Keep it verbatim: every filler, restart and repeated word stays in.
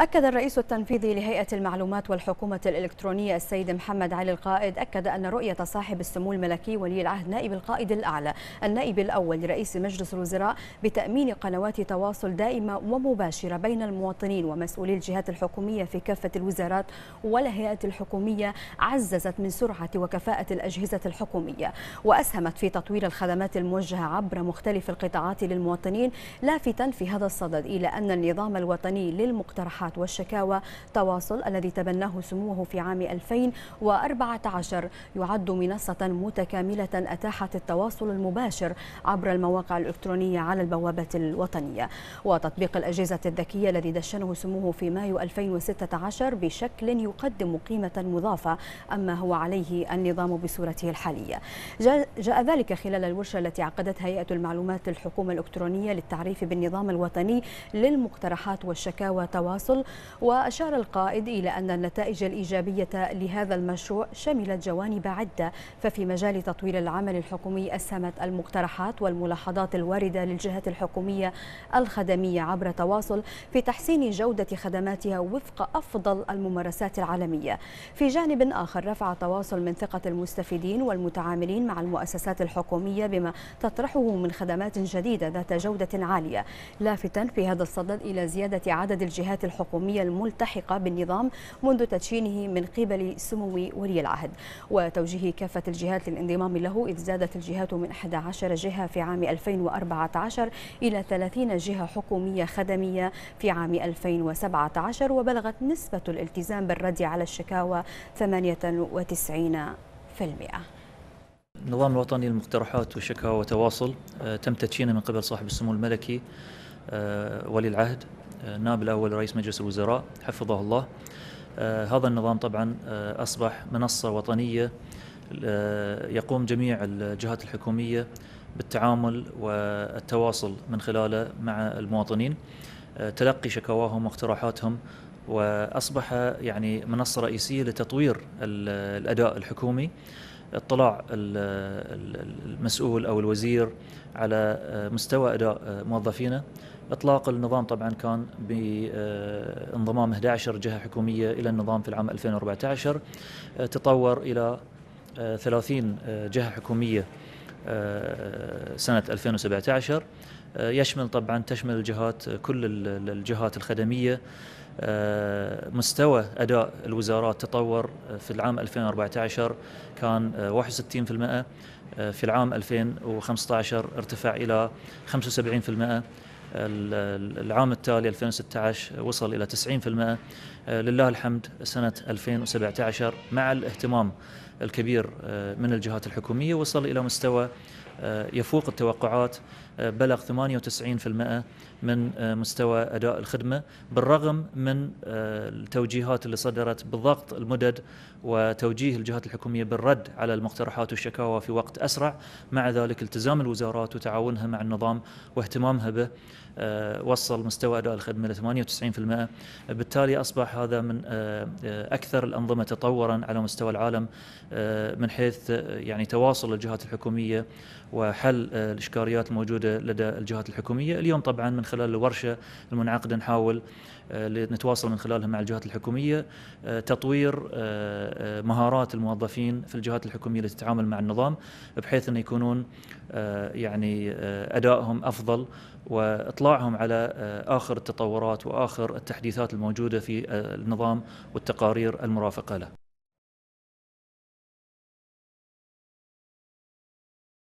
أكد الرئيس التنفيذي لهيئة المعلومات والحكومة الإلكترونية السيد محمد علي القائد أكد أن رؤية صاحب السمو الملكي ولي العهد نائب القائد الأعلى النائب الأول لرئيس مجلس الوزراء بتأمين قنوات تواصل دائمة ومباشرة بين المواطنين ومسؤولي الجهات الحكومية في كافة الوزارات والهيئات الحكومية عززت من سرعة وكفاءة الأجهزة الحكومية وأسهمت في تطوير الخدمات الموجهة عبر مختلف القطاعات للمواطنين، لافتا في هذا الصدد إلى أن النظام الوطني للمقترحات والشكاوى تواصل الذي تبناه سموه في عام ألفين وأربعة عشر يعد منصة متكاملة أتاحت التواصل المباشر عبر المواقع الإلكترونية على البوابة الوطنية وتطبيق الأجهزة الذكية الذي دشنه سموه في مايو ألفين وستة عشر بشكل يقدم قيمة مضافة أما هو عليه النظام بصورته الحالية. جاء ذلك خلال الورشة التي عقدتها هيئة المعلومات الحكومة الإلكترونية للتعريف بالنظام الوطني للمقترحات والشكاوى تواصل. وأشار القائد إلى أن النتائج الإيجابية لهذا المشروع شملت جوانب عدة، ففي مجال تطوير العمل الحكومي أسهمت المقترحات والملاحظات الواردة للجهات الحكومية الخدمية عبر تواصل في تحسين جودة خدماتها وفق أفضل الممارسات العالمية. في جانب آخر رفع تواصل من ثقة المستفيدين والمتعاملين مع المؤسسات الحكومية بما تطرحه من خدمات جديدة ذات جودة عالية، لافتا في هذا الصدد إلى زيادة عدد الجهات الحكومية الملتحقة بالنظام منذ تدشينه من قبل سمو ولي العهد وتوجيه كافة الجهات للانضمام له، إذ زادت الجهات من أحد عشر جهة في عام ألفين وأربعة عشر إلى ثلاثين جهة حكومية خدمية في عام ألفين وسبعة عشر، وبلغت نسبة الالتزام بالرد على الشكاوى ثمانية وتسعين بالمئة. النظام الوطني للمقترحات والشكاوى وتواصل تم تدشينه من قبل صاحب السمو الملكي ولي العهد النائب الأول لرئيس مجلس الوزراء حفظه الله. هذا النظام طبعا أصبح منصة وطنية يقوم جميع الجهات الحكومية بالتعامل والتواصل من خلاله مع المواطنين، تلقي شكواهم واقتراحاتهم، وأصبح يعني منصة رئيسية لتطوير الأداء الحكومي. اطلاع المسؤول أو الوزير على مستوى أداء موظفينه. إطلاق النظام طبعا كان بانضمام أحد عشر جهة حكومية إلى النظام في العام ألفين وأربعة عشر، تطور إلى ثلاثين جهة حكومية سنة ألفين وسبعة عشر، يشمل طبعا تشمل الجهات كل الجهات الخدمية. مستوى أداء الوزارات تطور في العام ألفين وأربعة عشر كان واحد وستين بالمئة، في العام ألفين وخمسة عشر ارتفع إلى خمسة وسبعين بالمئة، العام التالي ألفين وستة عشر وصل إلى تسعين بالمئة. لله الحمد سنة ألفين وسبعة عشر مع الاهتمام الكبير من الجهات الحكومية وصل إلى مستوى يفوق التوقعات، بلغ ثمانية وتسعين بالمئة من مستوى أداء الخدمة، بالرغم من التوجيهات اللي صدرت بضغط المدد وتوجيه الجهات الحكومية بالرد على المقترحات والشكاوى في وقت أسرع. مع ذلك التزام الوزارات وتعاونها مع النظام واهتمامها به وصل مستوى أداء الخدمة ل ثمانية وتسعين بالمئة. بالتالي أصبح هذا من أكثر الأنظمة تطورا على مستوى العالم من حيث يعني تواصل الجهات الحكومية وحل الإشكاليات الموجودة لدى الجهات الحكومية. اليوم طبعا من خلال الورشة المنعقدة نحاول نتواصل من خلالها مع الجهات الحكومية، تطوير مهارات الموظفين في الجهات الحكومية التي تتعامل مع النظام بحيث أن يكونون يعني أدائهم أفضل، وإطلاعهم على آخر التطورات وآخر التحديثات الموجودة في النظام والتقارير المرافقة له.